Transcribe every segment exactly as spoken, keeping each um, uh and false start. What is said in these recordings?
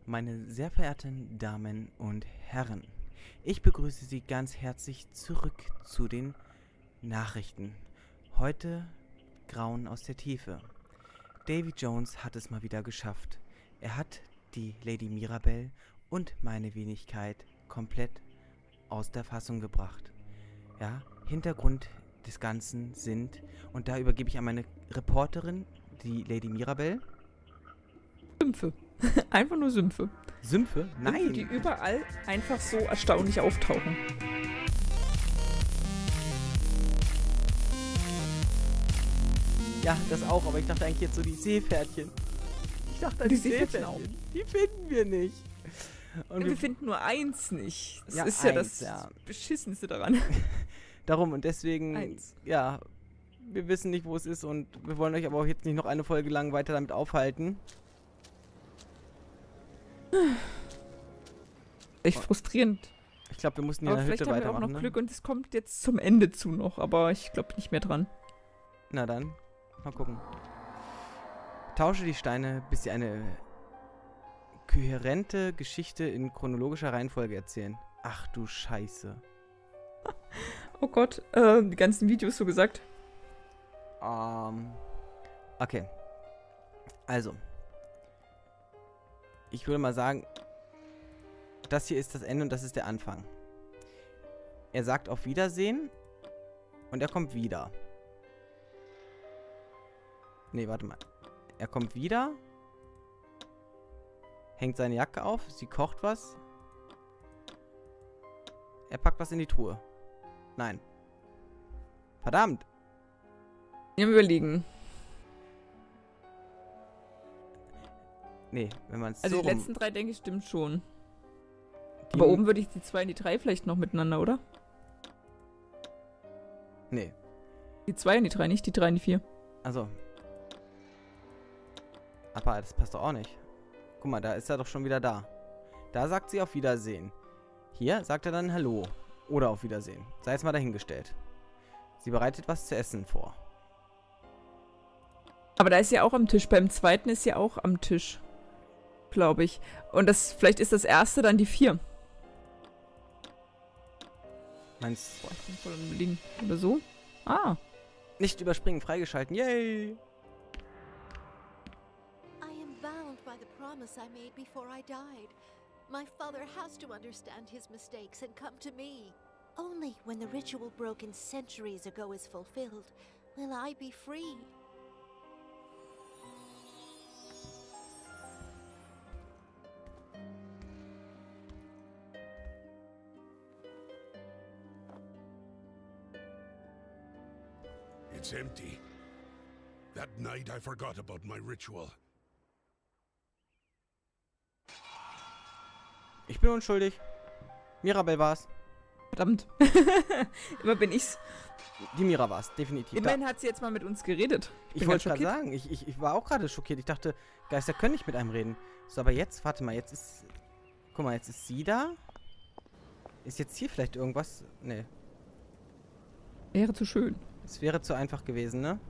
Meine sehr verehrten Damen und Herren, ich begrüße Sie ganz herzlich zurück zu den Nachrichten. Heute Grauen aus der Tiefe. Davy Jones hat es mal wieder geschafft. Er hat die Lady Mirabelle und meine Wenigkeit komplett aus der Fassung gebracht. Ja, Hintergrund des Ganzen sind, und da übergebe ich an meine Reporterin, die Lady Mirabelle. Sümpfe. Einfach nur Sümpfe. Sümpfe? Nein! Sümpfe, die überall einfach so erstaunlich auftauchen. Ja, das auch, aber ich dachte eigentlich jetzt so die Seepferdchen. Ich dachte an Die die, Seepferdchen Seepferdchen. Die finden wir nicht. Und wir wir finden nur eins nicht. Das Ja, ist ja eins, das ja. Beschissenste daran. Darum und deswegen, Eins. ja, wir wissen nicht, wo es ist und wir wollen euch aber auch jetzt nicht noch eine Folge lang weiter damit aufhalten. Echt frustrierend. Ich glaube, wir mussten hier Aber in der vielleicht Hütte haben wir auch weitermachen, noch ne? Glück und es kommt jetzt zum Ende zu noch, aber ich glaube nicht mehr dran. Na dann, mal gucken. Tausche die Steine, bis sie eine kohärente Geschichte in chronologischer Reihenfolge erzählen. Ach du Scheiße. Oh Gott, äh, die ganzen Videos so gesagt. Ähm, okay. Also. Ich würde mal sagen, das hier ist das Ende und das ist der Anfang. Er sagt auf Wiedersehen und er kommt wieder. Nee, warte mal. Er kommt wieder, hängt seine Jacke auf, sie kocht was. Er packt was in die Truhe. Nein. Verdammt. Wir überlegen. Nee, wenn man es Also so die rum... letzten drei, denke ich, stimmt schon. Die- Aber oben würde ich die zwei und die drei vielleicht noch miteinander, oder? Nee, Die zwei und die drei, nicht die drei und die vier. also. Aber das passt doch auch nicht. Guck mal, da ist er doch schon wieder da. Da sagt sie auf Wiedersehen. Hier sagt er dann Hallo. Oder auf Wiedersehen. Sei jetzt mal dahingestellt. Sie bereitet was zu essen vor. Aber da ist ja auch am Tisch. Beim zweiten ist ja auch am Tisch. Glaube ich. Und das vielleicht ist das erste dann die vier. Meinst Boah, ich bin voll am Liegen. Oder so? Ah. nicht überspringen, freigeschalten. Yay! I am bound by the promise I made before I died. My father has to understand his mistakes and come to me. Only when the ritual broken centuries ago is fulfilled will I be free. It's empty. That night I forgot about my ritual. Ich bin unschuldig. Mirabelle war's. Verdammt. Immer bin ich's. Die Mira war's, definitiv. Da, Immerhin hat sie jetzt mal mit uns geredet. ich bin wollte ganz gerade schockiert. sagen, ich, ich, ich war auch gerade schockiert. Ich dachte, Geister können nicht mit einem reden. So, aber jetzt, warte mal, jetzt ist... Guck mal, jetzt ist sie da. Ist jetzt hier vielleicht irgendwas? Nee. Wäre zu schön. Es wäre zu einfach gewesen, ne?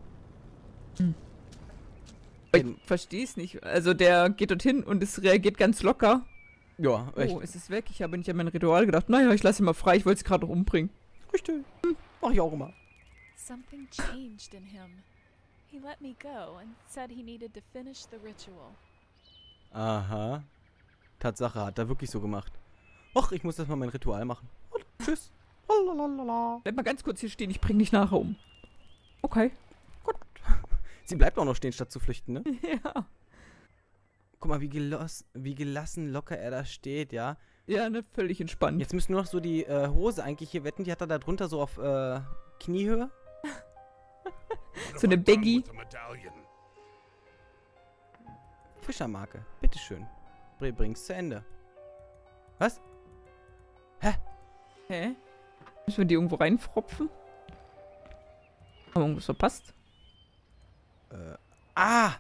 Aber ich verstehe es nicht. Also der geht dorthin und es reagiert ganz locker. Ja, echt. Oh, es ist weg. Ich habe nicht an mein Ritual gedacht. Naja, ich lasse ihn mal frei. Ich wollte es gerade noch umbringen. Richtig. Hm, mach ich auch immer. Something changed in him. He let me go and said he needed to finish the ritual. Aha. Tatsache, hat er wirklich so gemacht. Och, ich muss das mal mein Ritual machen. Und tschüss. Lalalala. Bleib mal ganz kurz hier stehen. Ich bring dich nachher um. Okay. Gut. Sie bleibt auch noch stehen, statt zu flüchten, ne? Ja. Guck mal, wie, gelos wie gelassen locker er da steht, ja? Ja, ne, völlig entspannt. Jetzt müssen nur noch so die äh, Hose eigentlich hier wetten. Die hat er da drunter so auf äh, Kniehöhe. So eine What have I done Baggy. with the medallion? Fischermarke. Bitteschön. Br bring's zu Ende. Was? Hä? Hä? Müssen wir die irgendwo reinfropfen? Haben wir irgendwas verpasst? Äh. Ah!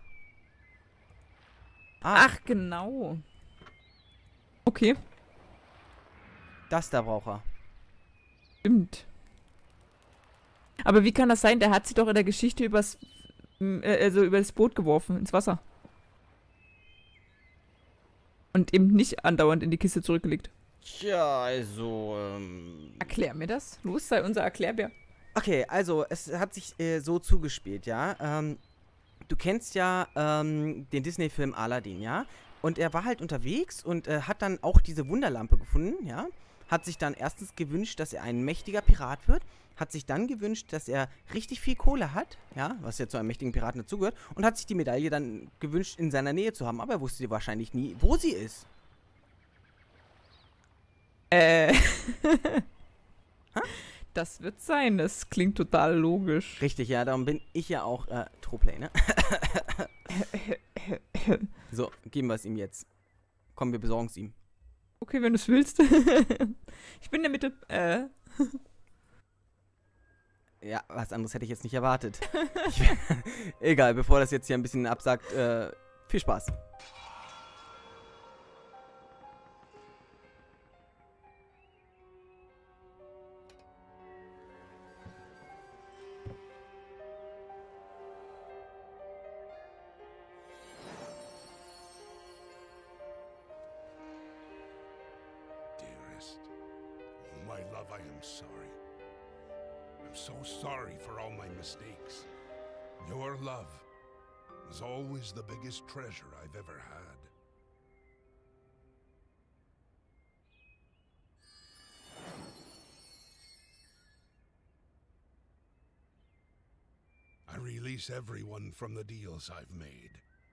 Ah, Ach, genau. Okay, das da braucht er. stimmt. Aber wie kann das sein? Der hat sie doch in der Geschichte übers, äh, also über das Boot geworfen, ins Wasser. Und eben nicht andauernd in die Kiste zurückgelegt. Tja, also, ähm... Erklär mir das. Los, sei unser Erklärbär. Okay, also, es hat sich äh, so zugespielt, ja. Ähm, du kennst ja ähm, den Disney-Film Aladdin, ja? Und er war halt unterwegs und äh, hat dann auch diese Wunderlampe gefunden, ja? Hat sich dann erstens gewünscht, dass er ein mächtiger Pirat wird, hat sich dann gewünscht, dass er richtig viel Kohle hat, ja, was ja zu einem mächtigen Piraten dazugehört, und hat sich die Medaille dann gewünscht, in seiner Nähe zu haben, aber er wusste wahrscheinlich nie, wo sie ist. Äh. Das wird sein, das klingt total logisch. Richtig, ja, darum bin ich ja auch äh, Troplay, ne? So, geben wir es ihm jetzt. Komm, wir besorgen es ihm. Okay, wenn du es willst. Ich bin in der Mitte. Äh. Ja, was anderes hätte ich jetzt nicht erwartet. Ich, egal, bevor das jetzt hier ein bisschen absagt, äh, viel Spaß. Dearest, oh my love, I am sorry. I'm so sorry for all my mistakes. Your love was always the biggest treasure I've ever had. I release everyone from the deals I've made.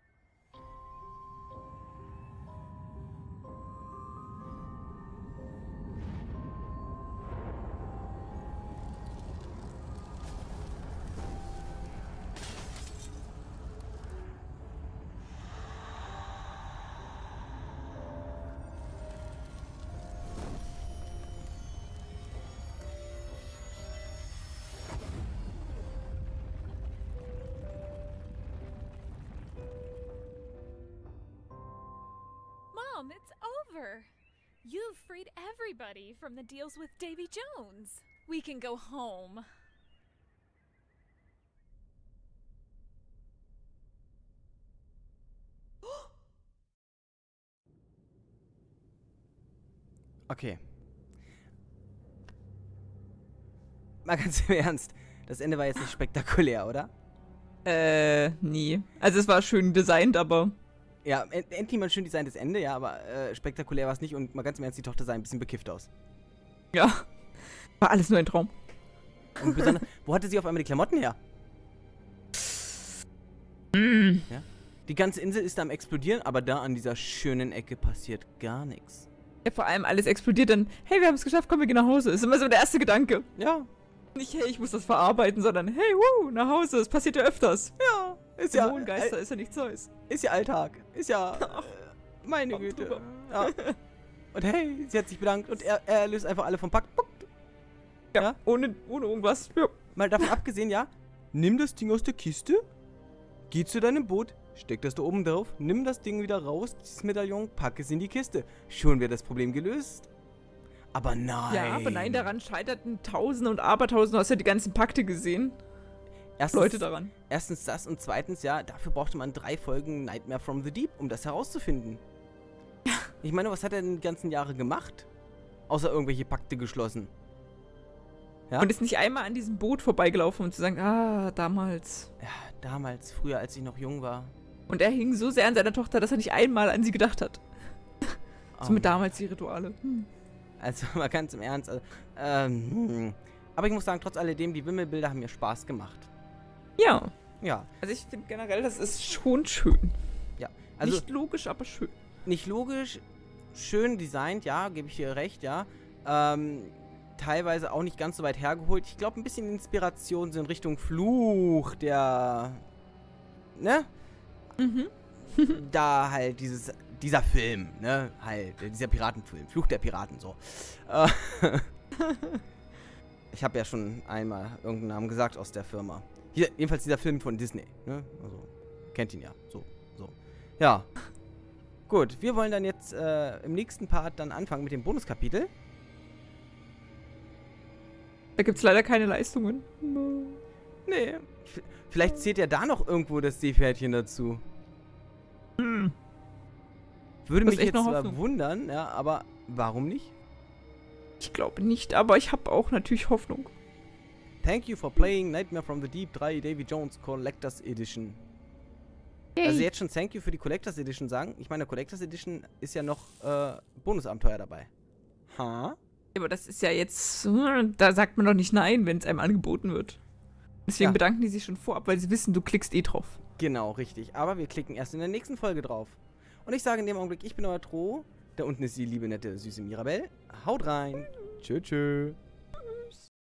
Mom, it's over. You've freed everybody from the deals with Davy Jones. We can go home. Okay. Mal ganz im Ernst. Das Ende war jetzt nicht spektakulär, oder? Äh, nie. Also es war schön designt, aber... Ja, end endlich mal schön designtes Ende, ja, aber äh, spektakulär war es nicht und mal ganz im Ernst, die Tochter sah ein bisschen bekifft aus. Ja. War alles nur ein Traum. Und besonders, wo hatte sie auf einmal die Klamotten her? Mm. Ja? Die ganze Insel ist da am Explodieren, aber da an dieser schönen Ecke passiert gar nichts. Ja, vor allem alles explodiert dann, hey, wir haben es geschafft, komm, wir gehen nach Hause. Ist immer so der erste Gedanke. Ja. Nicht, hey, ich muss das verarbeiten, sondern, hey, wuh, nach Hause, es passiert ja öfters. Ja. Ist ja, Dämonengeister ist ja nichts Neues. Ist ja Alltag. Ist ja, äh, meine Kommt Güte. drüber. Ja. Und hey, sie hat sich bedankt und er, er löst einfach alle vom Pakt. Ja, Ja. Ohne, ohne irgendwas. Ja. Mal davon abgesehen, ja, nimm das Ding aus der Kiste, geh zu deinem Boot, steck das da oben drauf, nimm das Ding wieder raus, dieses Medaillon, pack es in die Kiste. Schon wäre das Problem gelöst. Aber nein. Ja, aber nein, daran scheiterten Tausende und Abertausende. Du hast ja die ganzen Pakte gesehen. Erstens, Leute daran. Erstens das und zweitens, ja, dafür brauchte man drei Folgen Nightmare from the Deep, um das herauszufinden. Ja. Ich meine, was hat er denn die ganzen Jahre gemacht? Außer irgendwelche Pakte geschlossen. Ja? Und ist nicht einmal an diesem Boot vorbeigelaufen, um zu sagen, ah, damals. Ja, damals, früher, als ich noch jung war. Und er hing so sehr an seiner Tochter, dass er nicht einmal an sie gedacht hat. So Oh mit damals die Rituale. Hm. Also mal ganz im Ernst. Also, ähm, hm. Aber ich muss sagen, trotz alledem, die Wimmelbilder haben mir Spaß gemacht. Ja. Ja. Also ich finde generell, das ist schon schön. Ja. Also nicht logisch, aber schön. nicht logisch, schön designt, ja, gebe ich dir recht, ja. Ähm, teilweise auch nicht ganz so weit hergeholt. Ich glaube, ein bisschen Inspiration so in Richtung Fluch, der, ne? Mhm. Da halt dieses, dieser Film, ne? Halt, dieser Piratenfilm, Fluch der Piraten, so. Äh, ich habe ja schon einmal irgendeinen Namen gesagt aus der Firma. Hier, jedenfalls dieser Film von Disney, ne? Also, kennt ihn ja, so, so. Ja. Gut, wir wollen dann jetzt äh, im nächsten Part dann anfangen mit dem Bonuskapitel. Da gibt es leider keine Leistungen. Nee. V vielleicht zählt ja da noch irgendwo das Seepferdchen dazu. Hm. Würde Das mich ist echt jetzt noch zwar Hoffnung. wundern, ja, aber warum nicht? Ich glaube nicht, aber ich habe auch natürlich Hoffnung. Thank you for playing Nightmare from the Deep drei Davy Jones Collectors Edition. Also jetzt schon Thank you für die Collectors Edition sagen. Ich meine, Collectors Edition ist ja noch äh, Bonusabenteuer dabei. Ha? Aber das ist ja jetzt, da sagt man doch nicht nein, wenn es einem angeboten wird. Deswegen Ja. bedanken die sich schon vorab, weil sie wissen, du klickst eh drauf. Genau, richtig. Aber wir klicken erst in der nächsten Folge drauf. Und ich sage in dem Augenblick, ich bin euer Tro. Da unten ist die liebe, nette, süße Mirabelle. Haut rein. Tschö, tschö.